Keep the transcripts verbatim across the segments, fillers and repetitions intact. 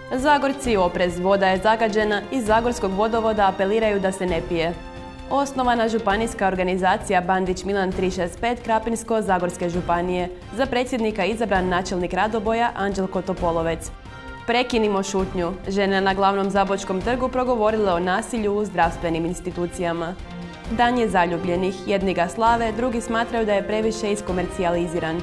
Zagorci oprez, voda je zagađena, iz Zagorskog vodovoda apeliraju da se ne pije. Osnovana županijska organizacija Bandić Milan tri šest pet Krapinsko-Zagorske županije. Za predsjednika izabran načelnik Radoboja Anđelko Topolovec. Prekinimo šutnju. Žene na glavnom Zabočkom trgu progovorile o nasilju u zdravstvenim institucijama. Dan je zaljubljenih. Jedni ga slave, drugi smatraju da je previše iskomercijaliziran.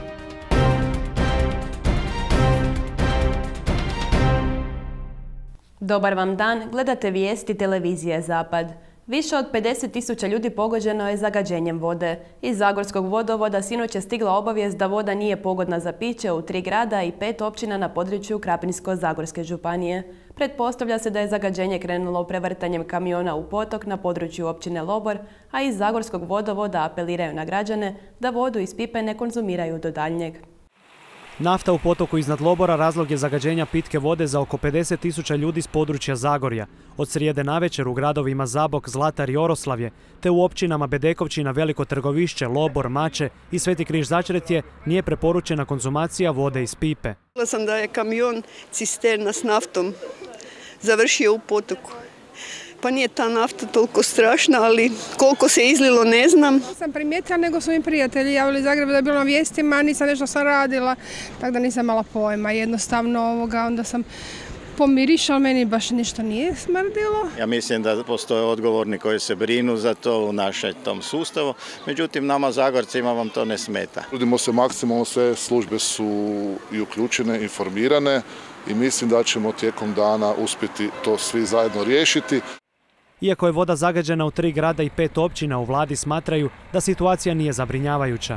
Dobar vam dan, gledate vijesti televizije Zapad. Više od pedeset tisuća ljudi pogođeno je zagađenjem vode. Iz Zagorskog vodovoda sinoć je stigla obavijest da voda nije pogodna za piće u tri grada i pet općina na području Krapinsko-Zagorske županije. Pretpostavlja se da je zagađenje krenulo prevrtanjem kamiona u potok na području općine Lobor, a iz Zagorskog vodovoda apeliraju na građane da vodu iz pipe ne konzumiraju do daljnjeg. Nafta u potoku iznad Lobora razlog je zagađenja pitke vode za oko pedeset tisuća ljudi s područja Zagorja. Od srijede navečer u gradovima Zabok, Zlatar i Oroslavje, te u općinama Bedekovčina, Veliko Trgovišće, Lobor, Mače i Sveti Križ Začretje nije preporučena konzumacija vode iz pipe. Čula sam da je kamion cisterna s naftom završio u potoku. Pa nije ta nafta toliko strašna, ali koliko se izlilo ne znam. Nisam primijetila, nego su mi prijatelji javili iz Zagreba da je bilo na vijestima, nisam nešto sam radila, tako da nisam imala pojma. Jednostavno ovoga, onda sam pomirišala, meni baš ništa nije smrdilo. Ja mislim da postoje odgovorni koji se brinu za to u našem tom sustavu, međutim nama Zagorcima vam to ne smeta. Trudimo se maksimalno, sve službe su i uključene, informirane i mislim da ćemo tijekom dana uspjeti to svi zajedno riješiti. Iako je voda zagađena u tri grada i pet općina, u vladi smatraju da situacija nije zabrinjavajuća.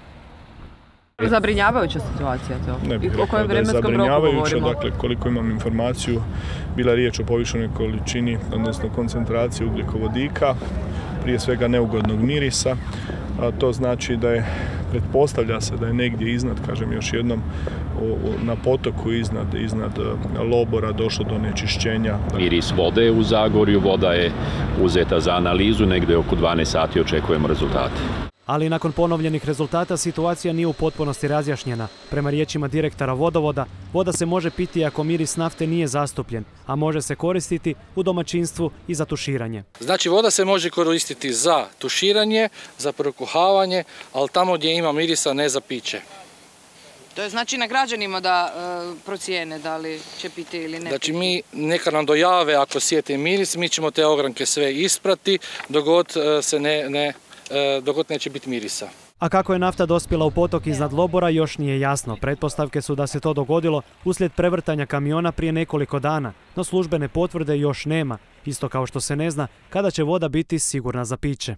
Zabrinjavajuća situacija to? Ne bih rekao da je zabrinjavajuća, dakle koliko imam informaciju, bila je riječ o povišenoj količini, odnosno koncentraciji ugljikovodika, prije svega neugodnog mirisa, a to znači da je, pretpostavlja se da je negdje iznad, kažem još jednom, na potoku iznad, iznad Lobora došlo do nečišćenja. Miris vode u Zagorju, voda je uzeta za analizu, negdje oko dvanaest sati očekujemo rezultate. Ali nakon ponovljenih rezultata situacija nije u potpunosti razjašnjena. Prema riječima direktora vodovoda, voda se može piti ako miris nafte nije zastupljen, a može se koristiti u domaćinstvu i za tuširanje. Znači voda se može koristiti za tuširanje, za prokuhavanje, ali tamo gdje ima mirisa ne za piće. To je znači na građanima da e, procijene da li će piti ili ne. Znači mi neka nam dojave ako sjete miris, mi ćemo te ogranke sve isprati dok god se ne, ne, dok god neće biti mirisa. A kako je nafta dospjela u potok iznad Lobora još nije jasno. Pretpostavke su da se to dogodilo uslijed prevrtanja kamiona prije nekoliko dana, no službene potvrde još nema, isto kao što se ne zna kada će voda biti sigurna za piće.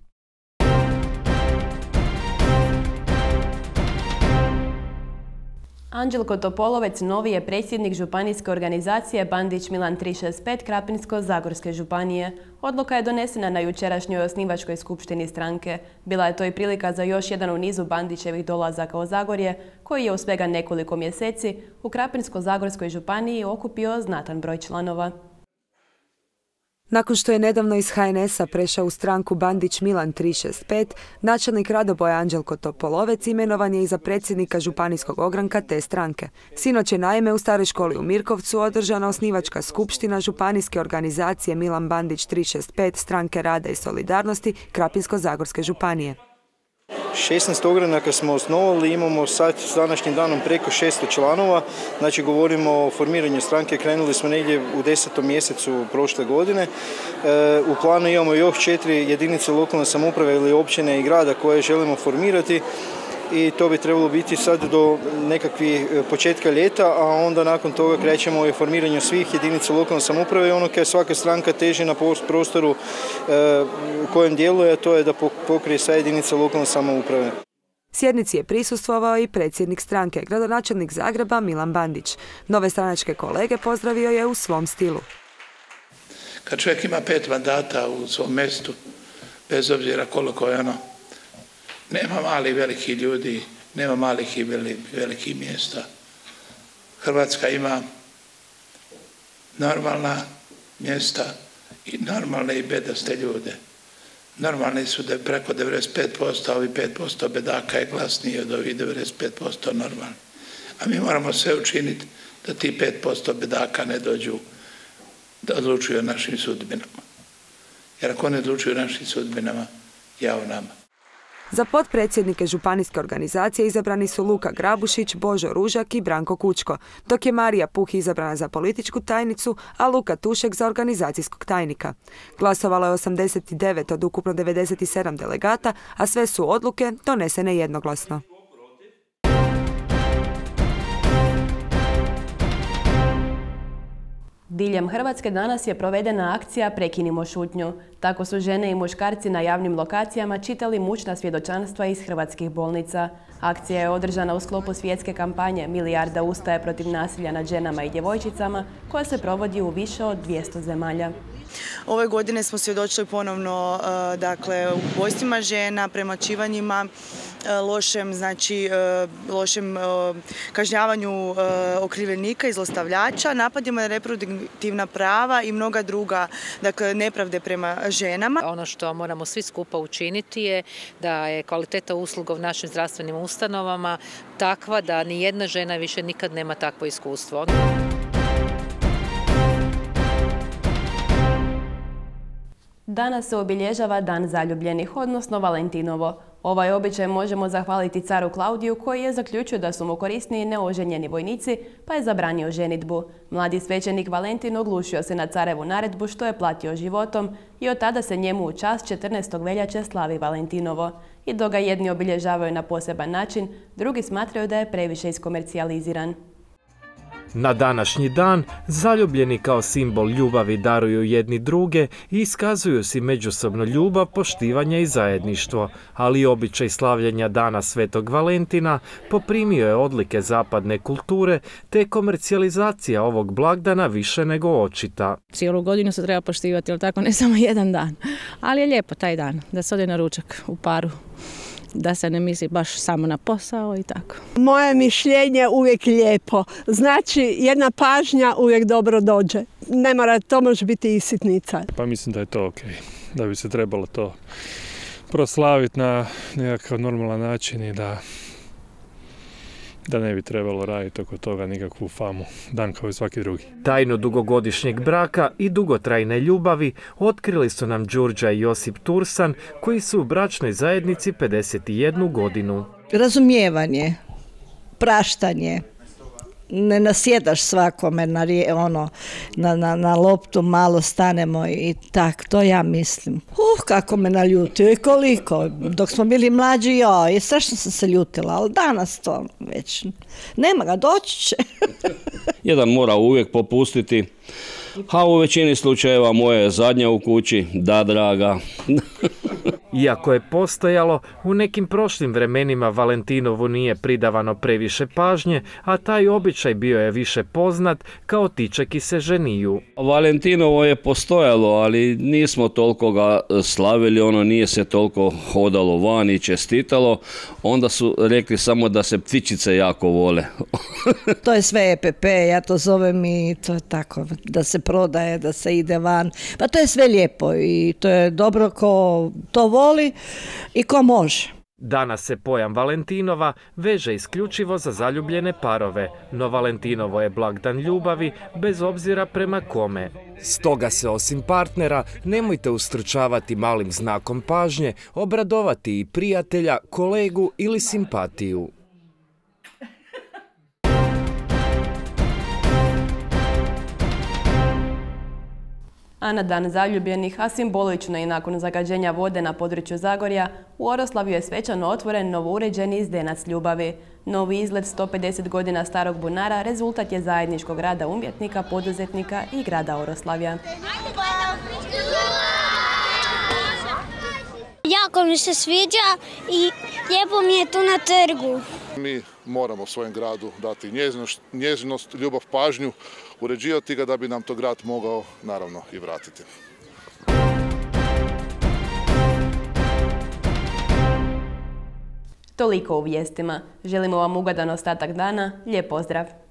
Anđelko Topolovec novi je predsjednik županijske organizacije Bandić Milan tri šest pet Krapinsko-Zagorske županije. Odluka je donesena na jučerašnjoj osnivačkoj skupštini stranke. Bila je to i prilika za još jedan u nizu Bandićevih dolazaka u Zagorje, koji je u svega nekoliko mjeseci u Krapinsko-Zagorskoj županiji okupio znatan broj članova. Nakon što je nedavno iz ha en es a prešao u stranku Bandić Milan tri šest pet, načelnik Radoboja Anđelko Topolovec imenovan je i za predsjednika županijskog ogranka te stranke. Sinoć je naime u staroj školi u Mirkovcu održana osnivačka skupština županijske organizacije Milan Bandić tri šest pet stranke rada i solidarnosti Krapinsko-Zagorske županije. šesnaest ogranaka smo osnovali, imamo sad s današnjim danom preko šesto članova, znači govorimo o formiranju stranke, krenuli smo negdje u desetom mjesecu prošle godine. E, u planu imamo još četiri jedinice lokalne samouprave ili općine i grada koje želimo formirati i to bi trebalo biti sad do nekakvih početka ljeta, a onda nakon toga krećemo i formiranju svih jedinica lokalne samouprave i ono kad svaka stranka teži na prostoru u kojem djeluje, to je da pokrije sve jedinice lokalne samouprave. Sjednici je prisustvovao i predsjednik stranke, gradonačelnik Zagreba Milan Bandić. Nove stranačke kolege pozdravio je u svom stilu. Kad čovjek ima pet mandata u svom mjestu, bez obzira koliko je ono, nema malih velikih ljudi, nema malih i velikih mjesta. Hrvatska ima normalna mjesta i normalne i bedaste ljude. Normalni su da je preko devedeset pet posto, a ovih pet posto bedaka je glasniji od ovih devedeset pet posto normalni. A mi moramo sve učiniti da ti pet posto bedaka ne dođu da odlučuju o našim sudbinama. Jer ako ne odlučuju o našim sudbinama, jao nama. Za potpredsjednike županijske organizacije izabrani su Luka Grabušić, Božo Ružak i Branko Kučko, dok je Marija Puh izabrana za političku tajnicu, a Luka Tušek za organizacijskog tajnika. Glasovalo je osamdeset devet od ukupno devedeset sedam delegata, a sve su odluke donesene jednoglasno. Diljem Hrvatske danas je provedena akcija Prekinimo šutnju. Tako su žene i muškarci na javnim lokacijama čitali mučna svjedočanstva iz hrvatskih bolnica. Akcija je održana u sklopu svjetske kampanje Milijarda ustaje protiv nasilja nad ženama i djevojčicama, koja se provodi u više od dvjesto zemalja. Ove godine smo svjedočili ponovno dakle, ubojstvima žena, premlaćivanjima, lošem, znači, lošem kažnjavanju okrivljenika i zlostavljača, napadima na reproduktivna prava i mnoga druga dakle, nepravde prema ženama. Ono što moramo svi skupa učiniti je da je kvaliteta usluga u našim zdravstvenim ustanovama takva da ni jedna žena više nikad nema takvo iskustvo. Danas se obilježava Dan zaljubljenih, odnosno Valentinovo. Ovaj običaj možemo zahvaliti caru Klaudiju, koji je zaključio da su mu korisniji neoženjeni vojnici, pa je zabranio ženidbu. Mladi svećenik Valentin oglušio se na carevu naredbu, što je platio životom, i od tada se njemu u čast četrnaestog veljače slavi Valentinovo. I dok ga jedni obilježavaju na poseban način, drugi smatraju da je previše iskomercijaliziran. Na današnji dan zaljubljeni kao simbol ljubavi daruju jedni druge i iskazuju si međusobno ljubav, poštivanje i zajedništvo, ali običaj slavljenja Dana Svetog Valentina poprimio je odlike zapadne kulture, te komercijalizacija ovog blagdana više nego očita. Cijelu godinu se treba poštivati, ali tako ne samo jedan dan, ali je lijepo taj dan da se ode na ručak u paru, da se ne misli baš samo na posao i tako. Moje mišljenje uvijek lijepo. Znači, jedna pažnja uvijek dobro dođe. Ne mora, to može biti i sitnica. Pa mislim da je to ok. Da bi se trebalo to proslaviti na nekakav normalan način i da da ne bi trebalo raditi oko toga nikakvu famu, dan kao i svaki drugi. Tajnu dugogodišnjeg braka i dugotrajne ljubavi otkrili su nam Đurđa i Josip Tursan, koji su u bračnoj zajednici pedeset jednu godinu. Razumijevanje, praštanje, ne nasjedaš svakome na, ono, na, na, na loptu, malo stanemo i tak, to ja mislim. Uh, kako me naljutio i koliko. Dok smo bili mlađi, jo, i strašno sam se ljutila, ali danas to već nema ga, doći će. Jedan mora uvijek popustiti, a u većini slučajeva moje je zadnja u kući, da draga. Iako je postojalo, u nekim prošlim vremenima Valentinovu nije pridavano previše pažnje, a taj običaj bio je više poznat kao tičeki se ženiju. Valentinovo je postojalo, ali nismo toliko ga slavili, ono nije se toliko hodalo van i čestitalo, onda su rekli samo da se ptičice jako vole. To je sve E P P, ja to zovem i to je tako, da se prodaje, da se ide van, pa to je sve lijepo i to je dobro ko to voli i ko može. Danas se pojam Valentinova veže isključivo za zaljubljene parove, no Valentinovo je blagdan ljubavi bez obzira prema kome. Stoga se osim partnera nemojte ustručavati malim znakom pažnje, obradovati i prijatelja, kolegu ili simpatiju. A na Dan zaljubljenih, a simbolično i nakon zagađenja vode na području Zagorja, u Oroslavju je svečano otvoren novouređeni zdenac ljubavi. Novi izgled sto pedeset godina starog bunara rezultat je zajedničkog rada umjetnika, poduzetnika i grada Oroslavja. Jako mi se sviđa i lijepo mi je tu na trgu. Mi moramo svojem gradu dati nježnost, nježnost, ljubav, pažnju, uređivati ga da bi nam to grad mogao naravno i vratiti. Toliko u vijestima. Želimo vam ugodan ostatak dana. Lijep pozdrav!